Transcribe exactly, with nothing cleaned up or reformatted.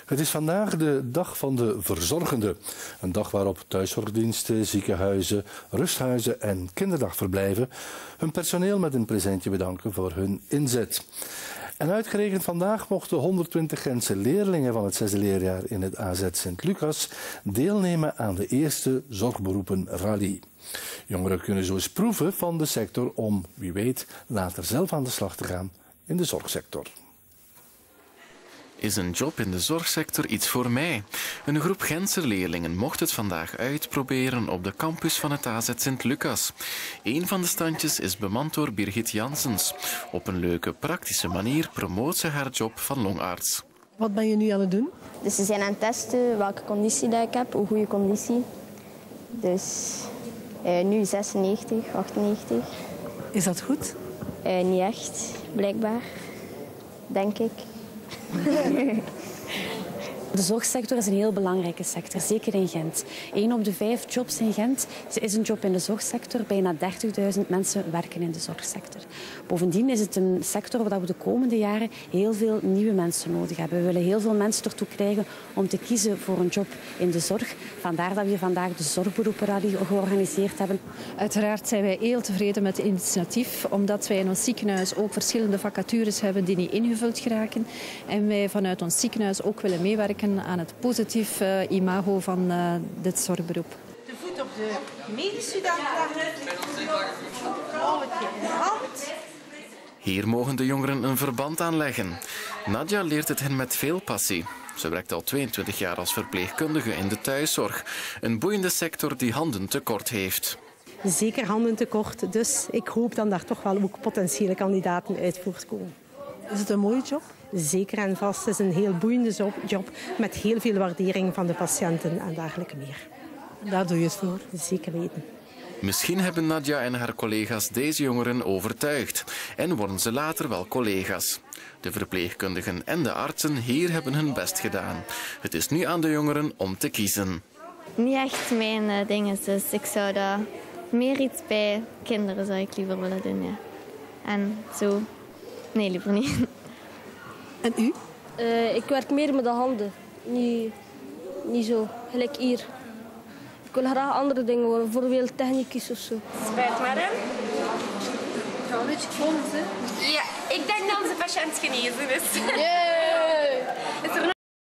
Het is vandaag de dag van de verzorgende. Een dag waarop thuiszorgdiensten, ziekenhuizen, rusthuizen en kinderdagverblijven hun personeel met een presentje bedanken voor hun inzet. En uitgerekend vandaag mochten honderdtwintig Gentse leerlingen van het zesde leerjaar in het A Z Sint-Lucas deelnemen aan de eerste Zorgberoepen Rally. Jongeren kunnen zo eens proeven van de sector om, wie weet, later zelf aan de slag te gaan in de zorgsector. Is een job in de zorgsector iets voor mij? Een groep Gentse leerlingen mocht het vandaag uitproberen op de campus van het A Z Sint-Lucas. Een van de standjes is bemand door Birgit Janssens. Op een leuke, praktische manier promoot ze haar job van longarts. Wat ben je nu aan het doen? Dus ze zijn aan het testen welke conditie dat ik heb, hoe goede conditie. Dus uh, nu zesennegentig, achtennegentig. Is dat goed? Uh, niet echt, blijkbaar. Denk ik. De zorgsector is een heel belangrijke sector, zeker in Gent. Eén op de vijf jobs in Gent is een job in de zorgsector. Bijna dertigduizend mensen werken in de zorgsector. Bovendien is het een sector waar we de komende jaren heel veel nieuwe mensen nodig hebben. We willen heel veel mensen ertoe krijgen om te kiezen voor een job in de zorg. Vandaar dat we vandaag de Zorgberoepenrally georganiseerd hebben. Uiteraard zijn wij heel tevreden met het initiatief, omdat wij in ons ziekenhuis ook verschillende vacatures hebben die niet ingevuld geraken. En wij vanuit ons ziekenhuis ook willen meewerken aan het positief uh, imago van uh, dit zorgberoep. De voet op de medestudent leggen, balletje in de hand. Hier mogen de jongeren een verband aanleggen. Nadja leert het hen met veel passie. Ze werkt al tweeëntwintig jaar als verpleegkundige in de thuiszorg. Een boeiende sector die handen tekort heeft. Zeker handen tekort, dus ik hoop dan daar toch wel ook potentiële kandidaten uit voortkomen. Is het een mooie job? Zeker en vast. Het is een heel boeiende job met heel veel waardering van de patiënten en dergelijke meer. Daar doe je het voor. Zeker weten. Misschien hebben Nadja en haar collega's deze jongeren overtuigd en worden ze later wel collega's. De verpleegkundigen en de artsen hier hebben hun best gedaan. Het is nu aan de jongeren om te kiezen. Niet echt mijn uh, ding, dus ik zou dat meer iets bij kinderen zou ik liever willen doen. Ja. En zo, nee, liever niet. En u? Uh, ik werk meer met de handen, niet, niet zo, gelijk hier. Ik wil graag andere dingen worden, bijvoorbeeld technicus of zo. Spuit maar hem. Ga een beetje klont, hè? Ja, ik denk dat onze patiënt genezen is. Yeah. Is er nog